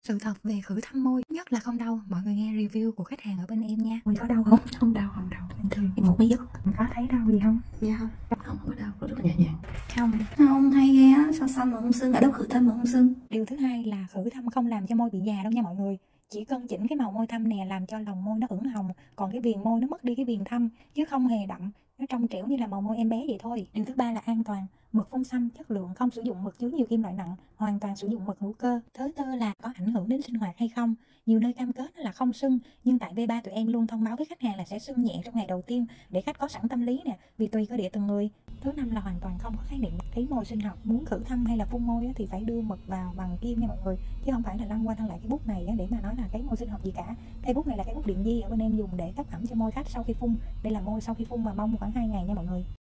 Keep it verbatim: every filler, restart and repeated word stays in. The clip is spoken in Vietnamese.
Sự thật về khử thâm môi nhất là không đau. Mọi người nghe review của khách hàng ở bên em nha. Môi có đau không? Không đau, không đau. Bình thường em ngủ mấy giấc có thấy đau gì không? Dạ không. Không, không có đau, rất là nhẹ nhàng. Không. Không, hay ghê á, sao xăm mà không sưng, ở đâu khử thâm mà không sưng. Điều thứ hai là khử thâm không làm cho môi bị già đâu nha mọi người. Chỉ cần chỉnh cái màu môi thâm nè, làm cho lòng môi nó ửng hồng, còn cái viền môi nó mất đi cái viền thâm, chứ không hề đậm, nó trong trẻo như là màu môi em bé vậy thôi. Điều thứ ba là an toàn, mực phun xăm chất lượng, không sử dụng mực chứa nhiều kim loại nặng, hoàn toàn sử dụng mực hữu cơ. Thứ tư là có ảnh hưởng đến sinh hoạt hay không. Nhiều nơi cam kết là không sưng, nhưng tại vê ba tụi em luôn thông báo với khách hàng là sẽ sưng nhẹ trong ngày đầu tiên để khách có sẵn tâm lý nè, vì tùy cơ địa từng người. Thứ năm là hoàn toàn không có khái niệm thấy môi sinh học. Muốn khử thâm hay là phun môi thì phải đưa mực vào bằng kim nha mọi người, chứ không phải là lăn qua lăn lại cái bút này để mà nói là cái môi sinh học gì cả. Cây bút này là cái bút điện di ở bên em dùng để tác phẩm cho môi khách sau khi phun. Đây là môi sau khi phun và bông khoảng hai ngày nha mọi người.